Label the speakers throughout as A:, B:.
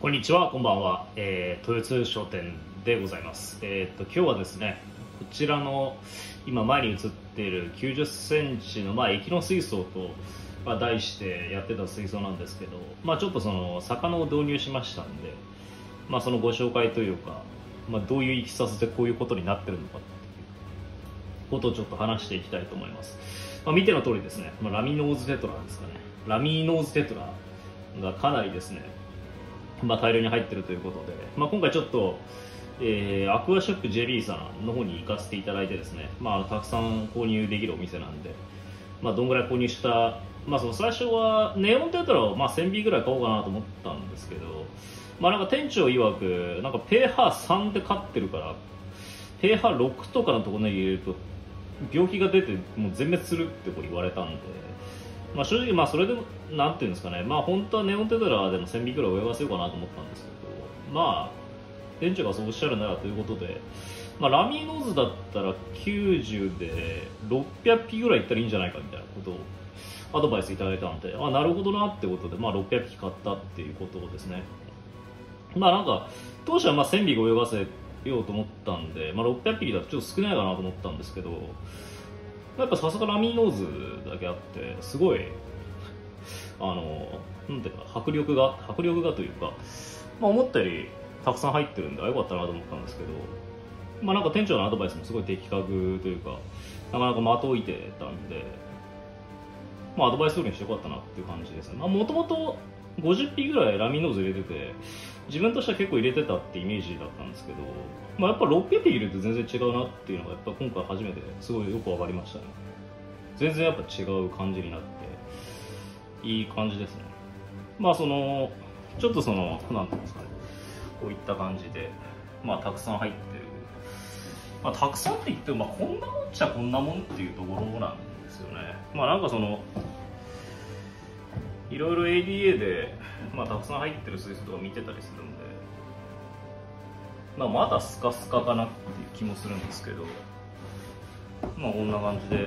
A: こんにちは、こんばんは、豊洲商店でございます。今日はですね、こちらの今前に映っている90センチの液の水槽と、題してやってた水槽なんですけど、ちょっとその魚を導入しましたんで、そのご紹介というか、どういういきさつでこういうことになってるのかっていうことをちょっと話していきたいと思います。見ての通りですね、ラミノーズテトラですかね。ラミノーズテトラがかなりですね、大量に入ってるということで、今回ちょっと、アクアショップ JB さんの方に行かせていただいてですね、たくさん購入できるお店なんで、どんぐらい購入した、その最初はネオンテトラを1000尾ぐらい買おうかなと思ったんですけど、なんか店長曰くなんかペーハー3で飼ってるからペーハー6とかのところに入れると病気が出てもう全滅するってこう言われたんで、正直それでもなんていうんですかね、本当はネオンテトラでも1000尾ぐらい泳がせようかなと思ったんですけど、店長がそうおっしゃるならということで、ラミーノーズだったら90で600匹ぐらいいったらいいんじゃないかみたいなことをアドバイスいただいたので、なるほどなってことで、600匹買ったっていうことですね。なんか当初は1000匹泳がせようと思ったんで、600匹だとちょっと少ないかなと思ったんですけど、やっぱさすがラミーノーズだけあってすごいなんていうか迫力がというか、思ったよりたくさん入ってるんでよかったなと思ったんですけど、なんか店長のアドバイスもすごい的確というか、なかなか的を置いてたんで、アドバイス通りにしてよかったなっていう感じですね。もともと50匹ぐらいラミーノーズ入れてて、自分としては結構入れてたってイメージだったんですけど、やっぱ600匹入れて全然違うなっていうのがやっぱ今回初めてすごいよく分かりましたね。全然やっぱ違う感じになっていい感じですね。そのちょっとそのなんていうんですかね、こういった感じでたくさん入ってる、たくさんって言ってもこんなもんっちゃこんなもんっていうところなんですよね。なんかそのいろいろ ADA で、たくさん入ってる水槽とか見てたりするんで、まだスカスカかなっていう気もするんですけど、こんな感じで、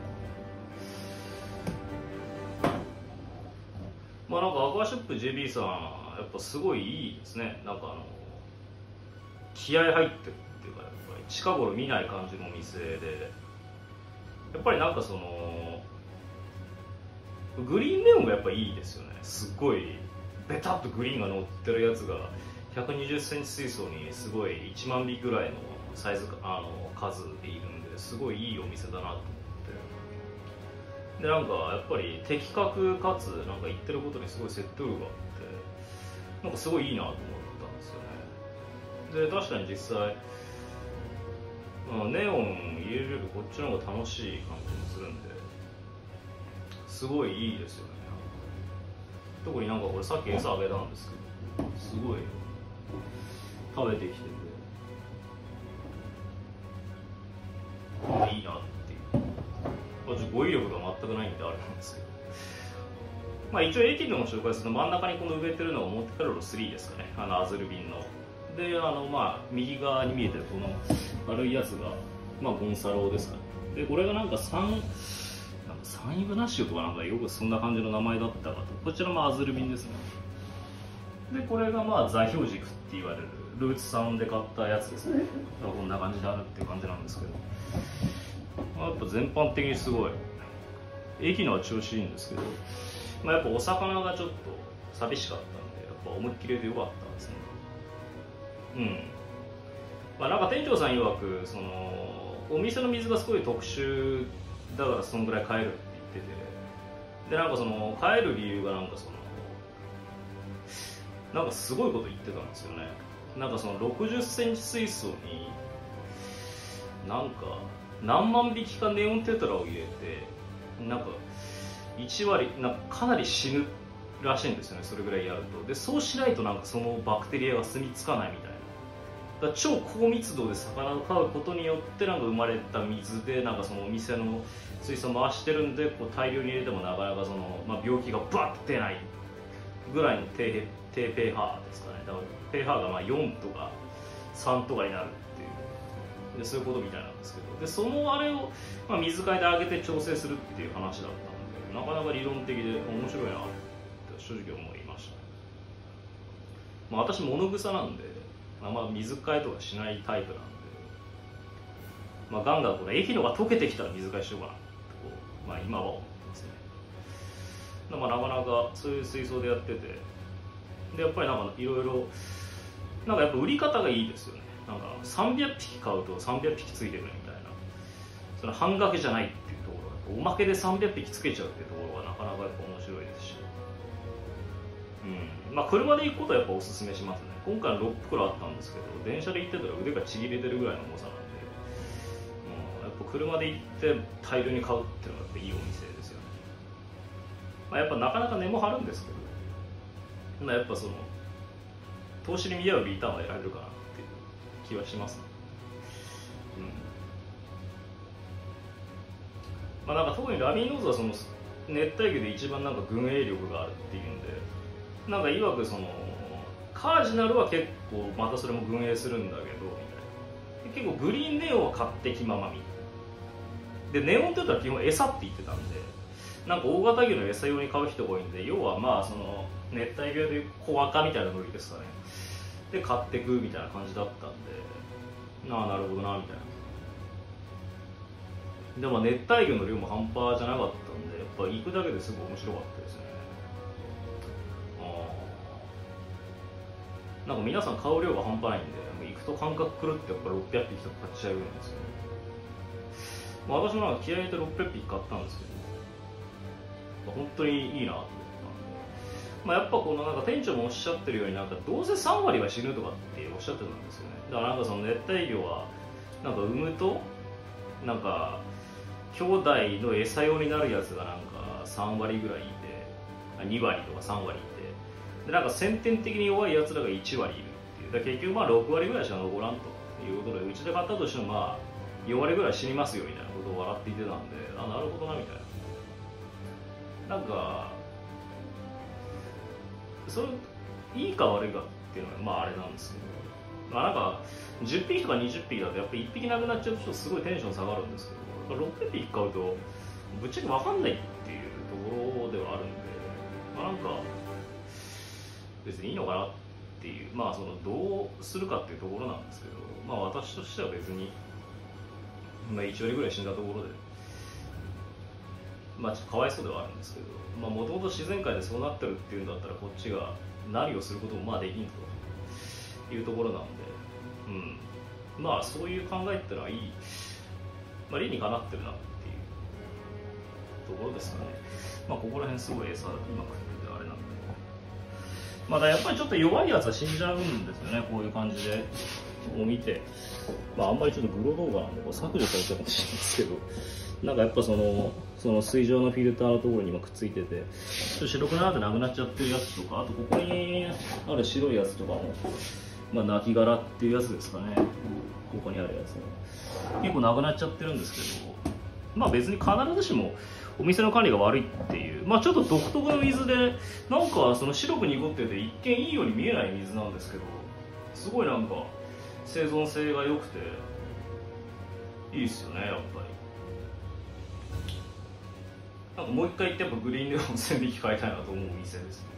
A: なんかアクアショップ JB さんやっぱすごいいいですね。なんか気合入ってるっていうか、やっぱり近頃見ない感じのお店で、やっぱりなんかそのグリーンネオンがやっぱいいですよね。すっごいベタっとグリーンが乗ってるやつが120センチ水槽にすごい1万尾ぐらいのサイズ数でいるんで、すごいいいお店だなと思って、でなんかやっぱり的確かつなんか言ってることにすごい説得力があって、なんかすごいいいなと思ったんですよね。で確かに実際ネオン入れるよりこっちの方が楽しい感じもするんで、すごいいいですよね。特になんかこれさっき餌あげたんですけど、すごい食べてきてて、いいなっていう、語彙力が全くないんであれなんですけど、一応 AT でも紹介すると真ん中にこの植えてるのがモンテカルロ3ですかね、アズルビンの。で右側に見えてるこの丸いやつが、ゴンサロですかね。でこれがなんかサンイグナッシュとかなんかよくそんな感じの名前だったかと。こちらもアズルビンですね。でこれが座標軸って言われるルーツさんで買ったやつですね。こんな感じであるっていう感じなんですけど、やっぱ全般的にすごい駅のは調子いいんですけど、やっぱお魚がちょっと寂しかったんで、やっぱ思いっきりでよかったですね。なんか店長さん曰くそのお店の水がすごい特殊だからそのぐらい買えるって言ってて、でなんかその買える理由がなんかそのなんかすごいこと言ってたんですよね。なんかその60センチ水槽になんか何万匹かネオンテトラを入れて、なんか1割なんかかなり死ぬらしいんですよね、それぐらいやると。でそうしないとなんかそのバクテリアが住み着かないみたいな。だから超高密度で魚を飼うことによってなんか生まれた水でなんかそのお店の水槽回してるんで、こう大量に入れてもなかなかその、病気がバッと出ないぐらいの低ペーハーですかね。だからペーハーが4とか3とかになるっていう、でそういうことみたいなんですけど、でそのあれを、水替えで上げて調整するっていう話だったので、なかなか理論的で面白いなって正直思いました。 まあ、私物草なんであんま水替えとかしないタイプなんで、まあ、ガンガンこの液のが溶けてきたら水替えしようかなと、まあ、今は思ってますね。まあ、なかなかそういう水槽でやってて、でやっぱりなんかいろいろなんかやっぱ売り方がいいですよね。なんか300匹買うと300匹ついてくるみたいな、その半掛けじゃないっていうところが、おまけで300匹つけちゃうっていうところがなかなかやっぱ面白いですし、まあ、車で行くことはやっぱおすすめしますね。今回の6袋あったんですけど、電車で行ってたら腕がちぎれてるぐらいの重さなんで、やっぱ車で行って大量に買うっていうのがやっぱいいお店ですよね。まあ、やっぱなかなか値も張るんですけど、まあ、やっぱその投資に見合うリターンは得られるかなっていう気はしますね。まあ、なんか特にラミーノーズはその熱帯魚で一番なんか群泳力があるっていうんで、なんかいわくそのカージナルは結構またそれも群泳するんだけどみたいな、結構グリーンネオンは買ってきままみで、ネオンって言ったら基本餌って言ってたんで、なんか大型魚の餌用に買う人が多いんで、要はまあその熱帯魚で小赤みたいなノリですかね、で買ってくみたいな感じだったんで、なるほどなみたいな。でも熱帯魚の量も半端じゃなかったんで、やっぱ行くだけですごい面白かったですね。なんか皆さん買う量が半端ないんで、行くと感覚狂ってやっぱ600匹とか買っちゃうんですよね。まあ、私もなんか気合い入れて600匹買ったんですけど、本当にいいなと思ったんで、まあ、やっぱこのなんか店長もおっしゃってるように、なんかどうせ3割は死ぬとかっておっしゃってたんですよね。だからなんかその熱帯魚はなんか産むとなんか兄弟の餌用になるやつがなんか3割ぐらいいて、2割とか3割いて、でなんか先天的に弱いやつらが1割いるっていう、だ結局まあ6割ぐらいしか残らんということで、うちで買ったとしてもまあ4割ぐらい死にますよみたいなことを笑っていてたんで、なるほどなみたいな。なんかそれいいか悪いかっていうのはまああれなんですけど、まあなんか10匹とか20匹だとやっぱ1匹なくなっちゃうとすごいテンション下がるんですけど、600匹買うとぶっちゃけ分かんないっていうところではあるんで、まあなんか別にいいのかなっていう、まあそのどうするかっていうところなんですけど、まあ私としては別に、まあ、1割ぐらい死んだところで、まあちょっとかわいそうではあるんですけど、まあもともと自然界でそうなってるっていうんだったら、こっちが何をすることもまあできんというところなんで、まあそういう考えってのはいい、まあ、理にかなってるなっていうところですかね。まあここら辺すごい餌今食っててあれなんで、まだやっぱりちょっと弱いやつは死んじゃうんですよね、こういう感じで見て。まああんまりちょっとグロ動画なんでこれ削除されちゃうかもしれないですけど、なんかやっぱその水上のフィルターのところに今くっついてて、ちょっと白くなってなくなっちゃってるやつとか、あとここにある白いやつとかも、まあ亡き殻っていうやつですかね、ここにあるやつも結構なくなっちゃってるんですけど、まあ別に必ずしもお店の管理が悪いっていう、まあちょっと独特の水で、なんかその白く濁ってて一見いいように見えない水なんですけど、すごいなんか生存性が良くていいっすよね、やっぱり。なんかもう一回行ってやっぱグリーンレモン1000匹買いたいなと思う店ですね。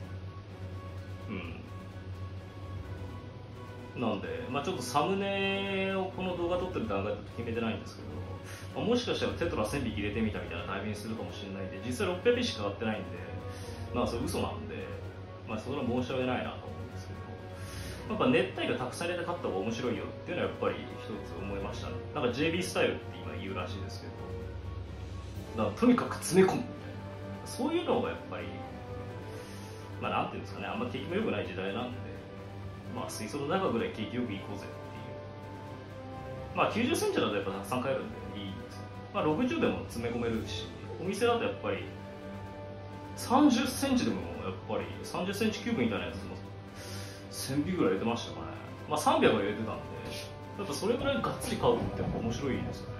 A: なんで、まあ、ちょっとサムネをこの動画撮ってる段階だと決めてないんですけど、まあ、もしかしたらテトラ1000匹入れてみたみたいなタイミングするかもしれないんで、実際600匹しか買ってないんで、まあそれ嘘なんで、まあそれは申し訳ないなと思うんですけど、やっぱ熱帯魚たくさん入れて買った方が面白いよっていうのはやっぱり一つ思いましたね。なんか JB スタイルって今言うらしいですけど、だからとにかく詰め込むみたいな、そういうのがやっぱり、まあなんていうんですかね、あんま景気も良くない時代なんで、まあ水槽の中ぐらい景気よく行こうぜっていう。まあ90センチだとやっぱたくさん買えるんでいいんですけど、まあ60でも詰め込めるし、お店だとやっぱり30センチでもやっぱり30センチキューブみたいなやつも1000匹ぐらい入れてましたかね。まあ300は入れてたんで、やっぱそれぐらいがっつり買うってやっぱ面白いですよね。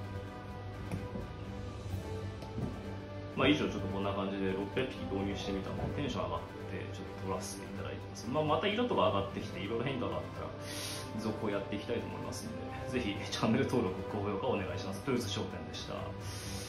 A: まあ以上ちょっとこんな感じで600匹導入してみたのでテンション上がってちょっと撮らせていただいてます。まあまた色とか上がってきていろいろ変化があったら続行やっていきたいと思いますので、ぜひチャンネル登録、高評価お願いします。トゥース商店でした。